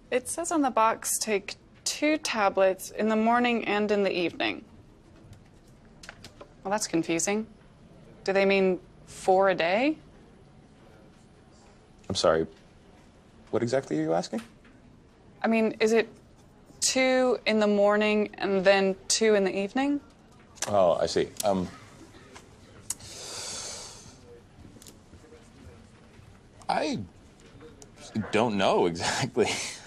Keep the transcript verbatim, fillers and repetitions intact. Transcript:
It says on the box, take two tablets in the morning and in the evening. Well, that's confusing. Do they mean four a day? I'm sorry. What exactly are you asking? I mean, is it two in the morning and then two in the evening? Oh, I see. Um, I don't know exactly.